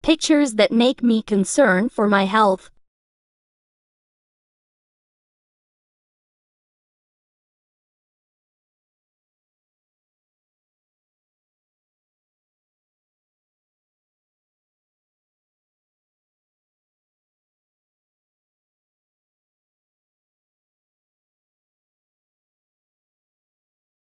Pictures that make me concerned for my health.